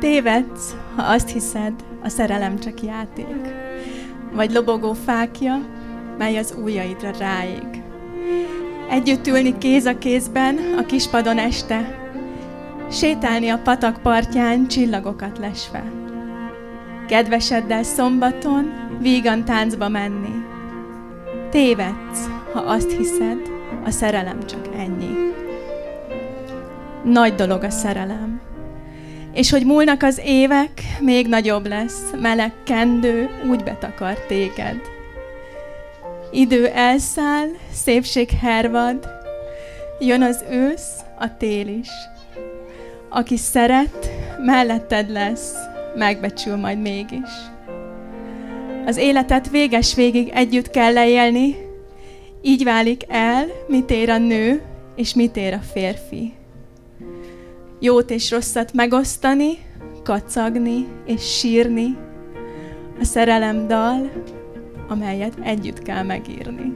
Tévedsz, ha azt hiszed, a szerelem csak játék, vagy lobogó fákja, mely az ujjaidra ráég. Együtt ülni kéz a kézben a kispadon este, sétálni a patak partján csillagokat lesve. Kedveseddel szombaton vígan táncba menni. Tévedsz, ha azt hiszed, a szerelem csak ennyi. Nagy dolog a szerelem. És hogy múlnak az évek, még nagyobb lesz, meleg kendő úgy betakar téged. Idő elszáll, szépség hervad, jön az ősz, a tél is. Aki szeret, melletted lesz, megbecsül majd mégis. Az életet véges végig együtt kell leélni, így válik el, mit ér a nő, és mit ér a férfi. Jót és rosszat megosztani, kacagni és sírni, a szerelem dal, amelyet együtt kell megírni.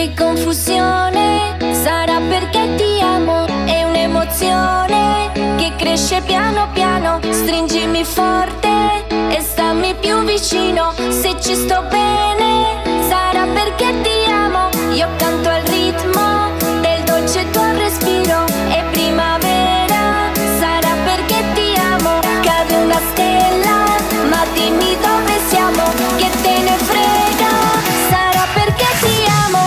Che confusione, sarà perché ti amo. È un'emozione che cresce piano piano. Stringimi forte e stammi più vicino. Se ci sto bene, sarà perché ti amo. Io canto al ritmo del dolce tuo respiro. È primavera, sarà perché ti amo. Cade una stella, ma dimmi dove siamo. Che te ne frega, sarà perché ti amo.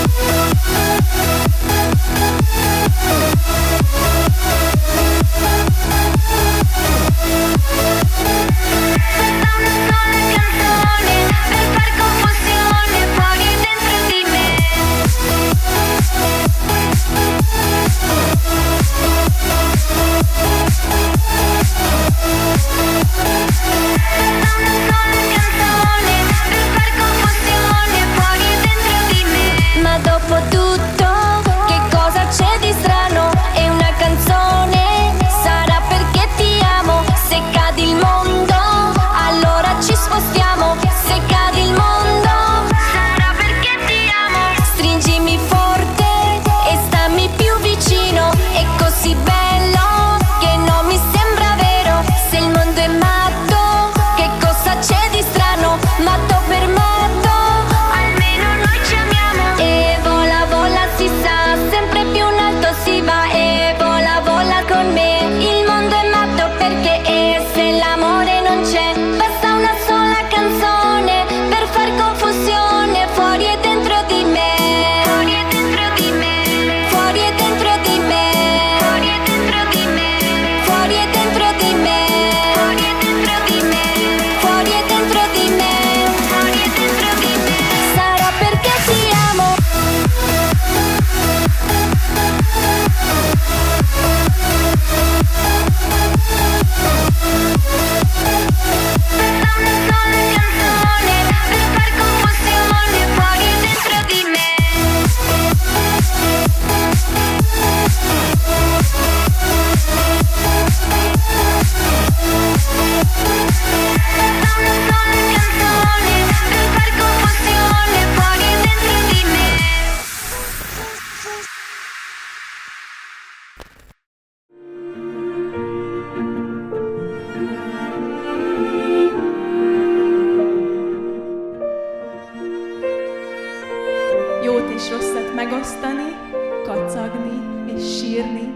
Jót és rosszat megosztani, kacagni és sírni.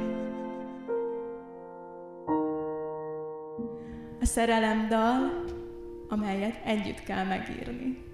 A szerelem dal, amelyet együtt kell megírni.